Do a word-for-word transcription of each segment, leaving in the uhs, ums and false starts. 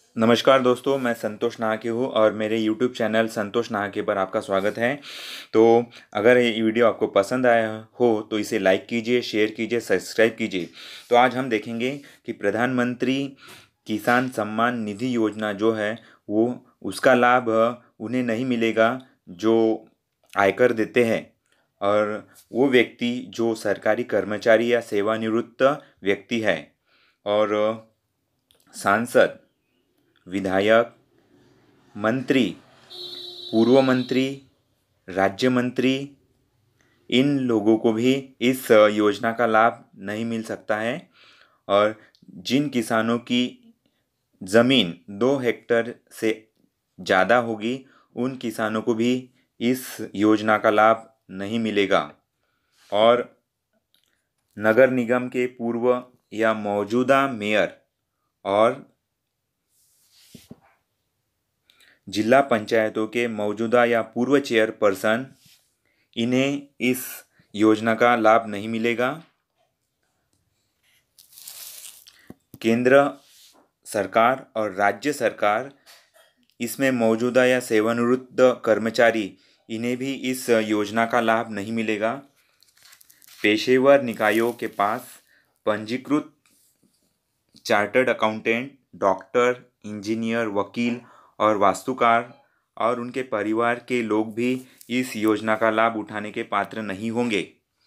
नमस्कार दोस्तों, मैं संतोष नाहके हूँ और मेरे यूट्यूब चैनल संतोष नाहके पर आपका स्वागत है। तो अगर ये वीडियो आपको पसंद आया हो तो इसे लाइक कीजिए, शेयर कीजिए, सब्सक्राइब कीजिए। तो आज हम देखेंगे कि प्रधानमंत्री किसान सम्मान निधि योजना जो है वो उसका लाभ उन्हें नहीं मिलेगा जो आयकर देते हैं, और वो व्यक्ति जो सरकारी कर्मचारी या सेवानिवृत्त व्यक्ति है, और सांसद, विधायक, मंत्री, पूर्व मंत्री, राज्य मंत्री, इन लोगों को भी इस योजना का लाभ नहीं मिल सकता है। और जिन किसानों की ज़मीन दो हेक्टेयर से ज़्यादा होगी उन किसानों को भी इस योजना का लाभ नहीं मिलेगा। और नगर निगम के पूर्व या मौजूदा मेयर और जिला पंचायतों के मौजूदा या पूर्व चेयरपर्सन, इन्हें इस योजना का लाभ नहीं मिलेगा। केंद्र सरकार और राज्य सरकार इसमें मौजूदा या सेवानिवृत्त कर्मचारी, इन्हें भी इस योजना का लाभ नहीं मिलेगा। पेशेवर निकायों के पास पंजीकृत चार्टर्ड अकाउंटेंट, डॉक्टर, इंजीनियर, वकील और वास्तुकार और उनके परिवार के लोग भी इस योजना का लाभ उठाने के पात्र नहीं होंगे।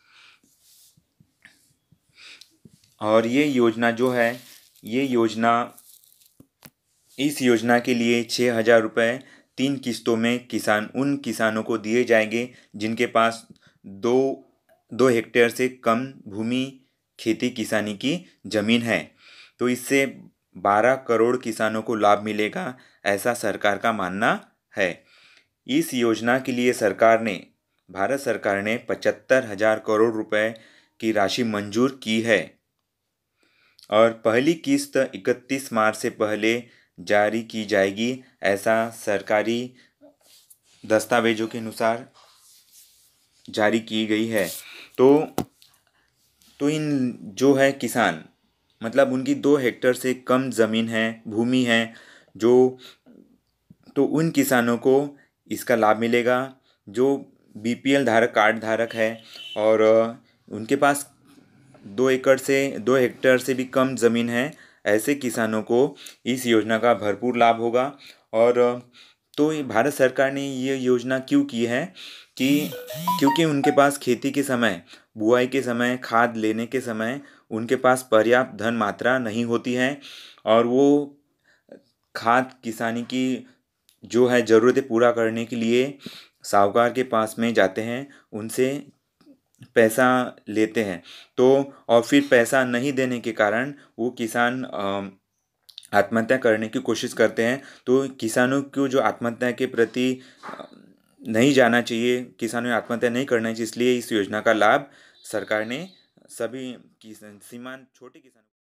और ये योजना जो है, ये योजना इस योजना के लिए छः हज़ार रुपये तीन किस्तों में किसान उन किसानों को दिए जाएंगे जिनके पास दो दो हेक्टेयर से कम भूमि खेती किसानी की ज़मीन है। तो इससे बारह करोड़ किसानों को लाभ मिलेगा, ऐसा सरकार का मानना है। इस योजना के लिए सरकार ने भारत सरकार ने पचहत्तर हजार करोड़ रुपए की राशि मंजूर की है, और पहली किस्त इकतीस मार्च से पहले जारी की जाएगी, ऐसा सरकारी दस्तावेजों के अनुसार जारी की गई है। तो तो इन जो है किसान, मतलब उनकी दो हेक्टेयर से कम ज़मीन है, भूमि है जो, तो उन किसानों को इसका लाभ मिलेगा। जो बी पी एल धारक, कार्ड धारक है और उनके पास दो एकड़ से दो हेक्टेयर से भी कम ज़मीन है, ऐसे किसानों को इस योजना का भरपूर लाभ होगा। और तो ये भारत सरकार ने ये योजना क्यों की है कि क्योंकि उनके पास खेती के समय, बुआई के समय, खाद लेने के समय उनके पास पर्याप्त धन मात्रा नहीं होती है, और वो खाद किसानी की जो है ज़रूरतें पूरा करने के लिए साहूकार के पास में जाते हैं, उनसे पैसा लेते हैं। तो और फिर पैसा नहीं देने के कारण वो किसान आत्महत्या करने की कोशिश करते हैं। तो किसानों को जो आत्महत्या के प्रति नहीं जाना चाहिए, किसानों ने आत्महत्या नहीं करना चाहिए, इसलिए इस योजना का लाभ सरकार ने सभी किसान, सीमांत छोटे किसान